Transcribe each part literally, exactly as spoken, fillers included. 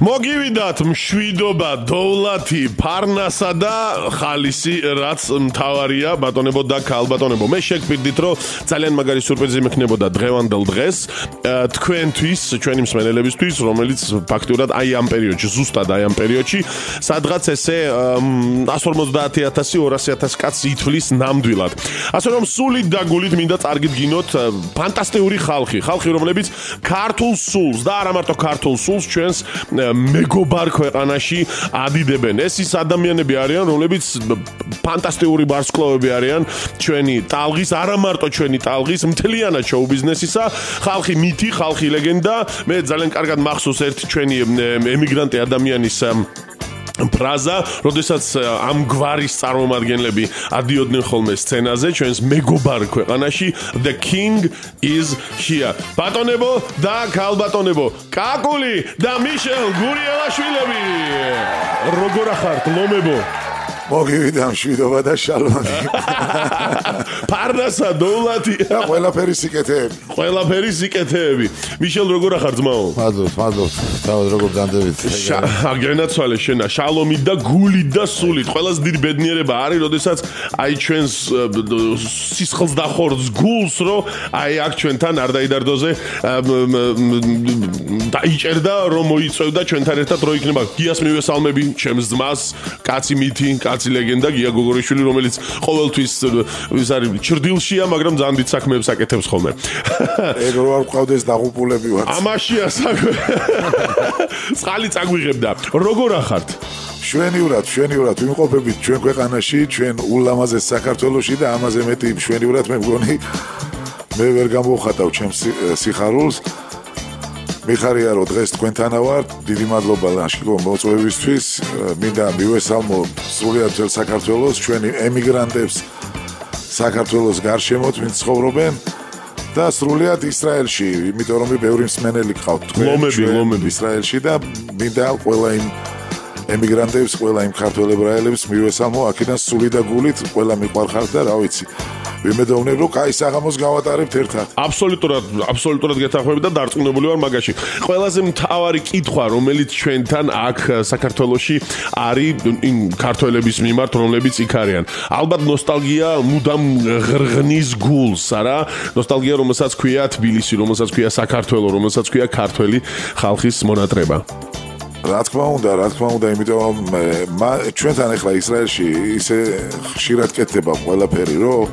მოგივიდათ მშვიდობა, დოვლათი, ფარნასა და ხალისი, რაც მთავარია, ბატონებო და ქალბატონებო. მე შეგფიქრდით, რომ ძალიან მაგარი სურპრიზი მექნებოდა დღევანდელ დღეს თქვენთვის, ჩვენი მსმენელებისთვის, რომელიც ფაქტურად აი ამ პერიოდში, ზუსტად აი ამ პერიოდში, სადღაც ესე one forty thousand two hundred thousand კაცს ითვლის ნამდვილად. ასე რომ სულით და გულით მინდა წარგიდგინოთ ფანტასტიკური ხალხი, ხალხი რომლებიც ქართულ სულს და არა მარტო ქართულ სულს ჩვენს მეგობარ ქვეყანაში ადიდებენ. ეს ის ადამიანები არიან, რომლებიც ფანტასტიკური ვარსკვლავები არიან ჩვენი ტალღის, არა მარტო ჩვენი ტალღის, მთლიანად შოუ ბიზნესისა, ხალხი მითი, ხალხი ლეგენდა. მე ძალიან კარგად მახსოვს ერთი ჩვენი ემიგრანტი ადამიანის ფრაზა, როდესაც ამ გვარის წარმომადგენლები ადიოდნენ ხოლმე სცენაზე ჩვენს მეგობარ ქვეყანაში, the king is here. ბატონებო და ქალბატონებო, კაკული და მიშელ გურიელაშვილები. როგორ ახართ, ლომებო? მოგივიდა მშვიდობა და შალომი. ფარნასა, დოვლათი და ყველაფერი სიკეთეები. ყველაფერი სიკეთეები. მიშელ როგორ ახარ ძმაო? მადლობთ, მადლობთ. თავად როგორ განდებით? აგენაცვალე შენა, შალომით და გულით და სულით. ყველაზე დიდი ბედნიერება არის, როდესაც აი ჩვენს სისხლს დახორცს გულს, რომ აი აქ ჩვენთან არ დაიდარდოზე დაიჭერდა, რომ მოიწევდა ჩვენთან ერთად რო იქნება. გიას მივესალმები, ჩემს ძმას, კაცი მითი, კაცი ლეგენდა გია გოგორიშვილი, რომელიც ყოველთვის ის არის ჩრდილშია, მაგრამ ძალიან დიდ საქმეებს აკეთებს ხოლმე. ეგ რო არ ყავდეს დაღუპულები ვართ. ამაშია საქმე. წყალი წაგვიღებდა. როგორ ახართ? შვენივრად, შვენივრად ვიმყოფებით ჩვენ ქვეყანაში, ჩვენ ულამაზეს საქართველოში და ამაზე მეტი შვენივრად მე მგონი მე ვერ გამოვხატავ ჩემს სიხარულს. მიხარია რომ დღეს თქვენთანა ვარ. დიდი მადლობა ლაშქრო მოწვევისთვის. მინდა მივესალმო სრულიად ძველ საქართველოს, ჩვენი ემიგრანტებს საქართველოს გარშემოთ, ვინც ცხოვრობენ და სრულიად ისრაელში, იმიტომ რომ ბევრი მსმენელი გყავთ თქვენ ისრაელში და მინდა ყველა იმ ემიგრანტებს, ყველა იმ ქართველ ებრაელებს მივესალმო აქედან სული და გულით, ყველა მიყვარხართ და რა ვიცი. ვიმედოვნებ რომ კაი საღამოს გავატარებთ ერთად. აბსოლუტურად, აბსოლუტურად გეთანხმები და დარწმუნებული ვარ მაგაში. ყველაზე მთავარი კითხვა, რომელიც ჩვენთან აქ საქართველოში არის იმ ქართველების მიმართ, რომლებიც იქ არიან. ალბათ ნოსტალგია მუდამ ღრღნის გულს, არა? ნოსტალგია, რომელსაც ქვია თბილისი, რომელსაც ქვია საქართველო, რომელსაც ქვია ქართველი ხალხის მონატრება. რა თქმა უნდა, რა თქმა უნდა, იმიტომ რომ ჩვენთან ახლა ისრაელში ისე ხშირად კეთდება ყველაფერი, რომ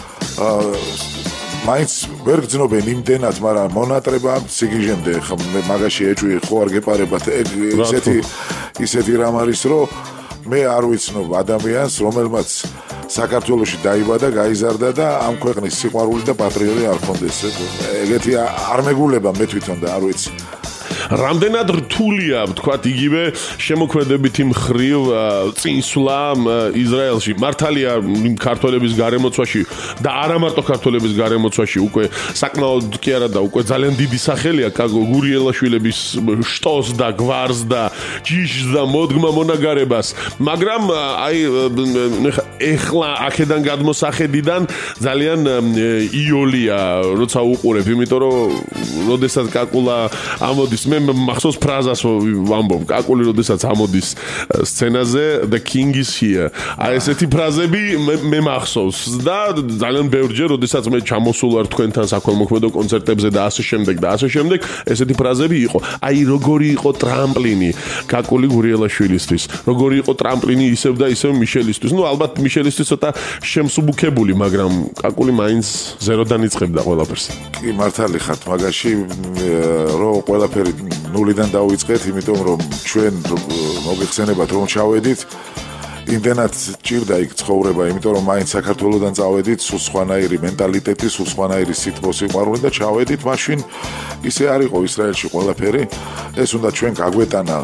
მაინც ვერ გძნობენ იმდენად, მაგრამ მონატრება სიგიჟემდე მაგაში ეჭვი ხო არ გეპარებათ. ეგ ისეთი ისეთი რამ არის, რომ მე არ ვიცნობ ადამიანს, რომელმაც საქართველოში დაიბადა, გაიზარდა და ამ ქვეყნის სიყვარული და პატრიოტი არ ქონდეს. ეგეთი არ მეგულება მე თვითონ და არ ვიცი. რამდენად რთულია, ვთქვათ, იგივე შემოქმედებითი მხრივ წინსვლა ისრაელში. მართალია იმ ქართველების გარემოცვაში და არა მარტო ქართველების გარემოცვაში უკვე საკმაოდ კი არა და უკვე ძალიან დიდი სახელია გურიელაშვილების შტოს და გვარს და ჯიშს და მოდგმა მონაგარებას. მაგრამ აი ეხლა აქედან გადმოსახედიდან ძალიან იოლია, როცა უყურებ, იმიტომ რომ როდესაც კაკულა ამოდის მე მახსოვს ფრაზას ვამბობ, კაკული როდესაც ამოდის სცენაზე the king is here. აი ესეთი ფრაზები მე მახსოვს და ძალიან ბევრჯერ როდესაც მე ჩამოსულ ვარ თქვენთან საქველმოქმედო კონცერტებზე და ასე შემდეგ და ასე შემდეგ, ესეთი ფრაზები იყო. აი როგორი იყო ტრამპლინი კაკული გურიელაშვილისთვის, როგორი იყო ტრამპლინი ისევ და ისევ მიშელისთვის. ნუ ალბათ მიშელისთვის ცოტა შემსუბუქებული, მაგრამ კაკული მაინც ზეროდან იწყებდა ყველაფერს. კი მართალი ხართ მაგაში, რომ ყველაფერი ნულიდან დავიწყეთ, იმიტომ რომ ჩვენ მოგიხსენებათ რომ ჩავედით იმდენად ჭირდა იქ ცხოვრება, იმიტომ რომ მაინც საქართველოსდან წავედით, სულ სხვანაირი მენტალიტეტი, სულ სხვანაირი სითბოს სიყვარული და ჩავედით, მაშინ ისე არ იყო ისრაელში ყველაფერი. ეს უნდა ჩვენ გაგვეტანა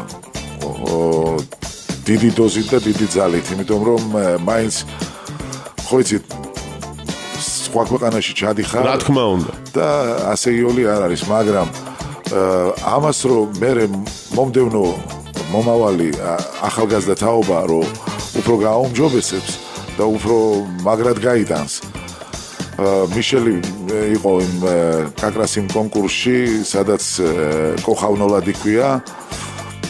დიდი დოზით და დიდი ძალით, იმიტომ რომ მაინც ხო იცით სხვა ქვეყანაში ჩადიხარ. რა თქმა უნდა. და ასე იოლი არ არის, მაგრამ ამას რომ მე მომდევნო მომავალი ახალგაზრდა თაობა რომ უფრო გააუმჯობესებს და უფრო მაგრად გაიტანს. მიშელი იყო იმ კაკრას იმ კონკურსში, სადაც კოხავნოლად იქვია.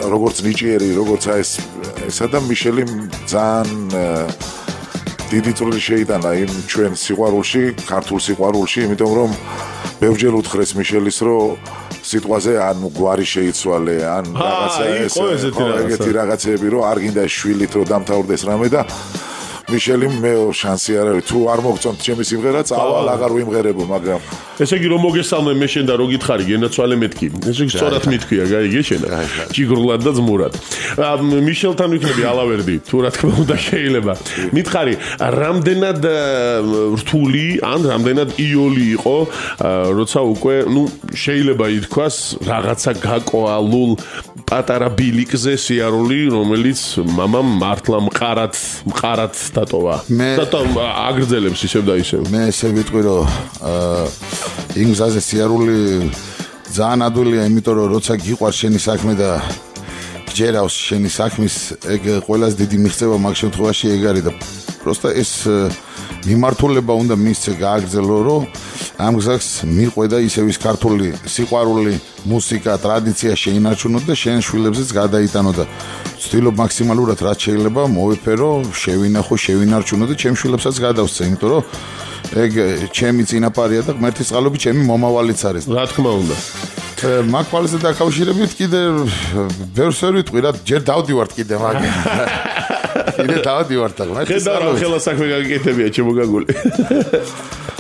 როგორც ნიჭიერი, როგორც აი ეს ესა და მიშელი ძალიან დიდი წვლილი შეიტანა იმ ჩვენ სიყვარულში, ქართულ სიყვარულში, იმიტომ რომ ბევრჯერ უთხრეს მიშელის, რომ სიტყვაზე ან გვარი შეიცვალე, ან რაღაცა ეს ეგეთი რაღაცები, რომ არ გინდა შვილით რომ დამთავრდეს რამე და მიშელი მე შანსი არ არის თუ არ მოგწონთ ჩემი სიმღერა წავალ აღარ ვიმღერებო მაგრამ ესე იგი რომ მოგესალმე მე შენ და რო გითხარი გენაცვალე მეთქი ესე იგი სწორად მითქვია გაიგე შენა ჭიგრულად და ძმურად მიშელთან ვიქნები ალავერდი თუ რა თქმა უნდა შეიძლება მითხარი რამდენად რთული ან რამდენად იოლი იყო როცა უკვე ნუ შეიძლება ითქვას რაღაცა გაკვალულ პატარა ბილიკზე სიარული რომელიც მამამ მართლა მყარად მყარად დატოვა და აგრძელებს ისევ და ისევ მე ესე ვიტყვი რომ იმ გზაზე სიარული ძალიან ადვილია იმიტომ რომ როცა გიყვარს შენი საქმე და გჯერავს შენი საქმის ეგ ყველაზე დიდი მიღწევა მაგ შემთხვევაში ეგ არის და პროსტა ეს მიმართულება უნდა მისცე გააგრძელო რომ ამ გზას მიყვედა ისევ ის ქართული სიყვარული მუსიკა ტრადიცია შეინარჩუნო და შენ შვილებზეც გადაიტანო და ვცდილობ მაქსიმალურად რაც შეიძლება მოვიფერო შევინახო შევინარჩუნო და ჩემ შვილებსაც გადავსცე იმიტომ რომ ეგ ჩემი წინაპარია და ღმერთის წყალობით ჩემი მომავალიც არის რა თქმა უნდა მაგ პალზე დაკავშირებით კიდე ბევრს ვერ ვიტყვი რა ჯერ დავდივართ კიდე მაგრამ კიდე დავდივართ ღმერთის წყალობით ხელა საქმე გაგიკეთებია ჩემო გაგული